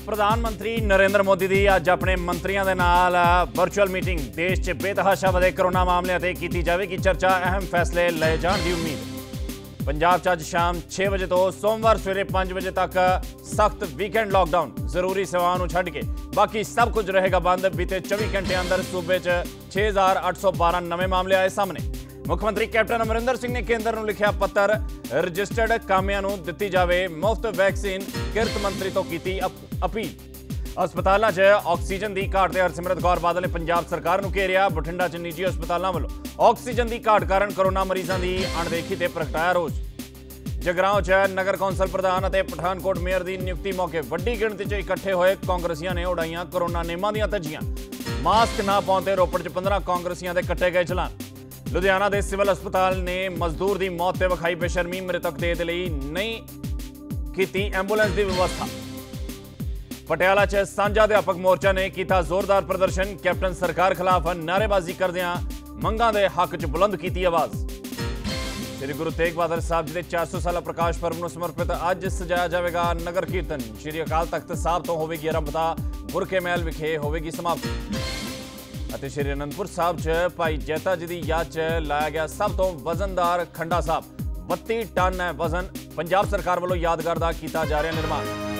प्रधानमंत्री नरेंद्र मोदी की अज अपने मंत्रियों के नाल वर्चुअल मीटिंग। देश च बेतहाशा वधे कोरोना मामलों पर की जाएगी चर्चा। अहम फैसले लए जाने की उम्मीद। पंजाब च अज शाम 6 बजे तो सोमवार सवेरे 5 बजे तक सख्त वीकेंड लॉकडाउन। जरूरी सेवाओं छड्ड के बाकी सब कुछ रहेगा बंद। बीते 24 घंटे अंदर सूबे च 6812 नवे मामले आए सामने। मुख्यमंत्री कैप्टन अमरिंदर सिंह ने केंद्र को लिखा पत्र। रजिस्टर्ड कामियां नूं दित्ती जावे मुफ्त वैक्सीन। किरत मंत्री तो की अपील। अस्पतालों च ऑक्सीजन की घाट से हरसिमरत कौर बादल ने पंजाब सरकार को घेरिया। बठिंडा च निजी अस्पतालों वालों ऑक्सीजन की घाट कारण कोरोना मरीजों की अणदेखी से प्रगटाया रोष। जगराओं च नगर कौंसल प्रधान और पठानकोट मेयर की नियुक्ति मौके वड्डी गिणती च इकट्ठे हुए कांग्रेसियों ने उड़ाइयां कोरोना नियमां दीयां धज्जियां। मास्क ना पाउंदे रोपड़ च 15 कांग्रेसियों के कट्टे गए चलान। लुधियाना के सिविल अस्पताल ने मजदूर की मौत से विखाई बेशर्मी। मृतक देह दे लई नहीं की एंबूलेंस की व्यवस्था। पटियाला च सांझा अध्यापक मोर्चा ने किया जोरदार प्रदर्शन। कैप्टन सरकार खिलाफ नारेबाजी करदियां मंगां दे हक च बुलंद की आवाज़। श्री गुरु तेग बहादुर साहब जी के 400 साला प्रकाश पर्व को समर्पित अज सजाया जाएगा नगर कीर्तन। श्री अकाल तख्त साहब तो होगी आरंभता। बुरके महल विखे होगी समाप्ति। श्री अनंदपुर साहब च भाई जैता जी की याद च लाया गया सब तो वजनदार खंडा साहब। 32 टन है वजन। पंजाब सरकार वालों यादगार का किया जा रहा निर्माण।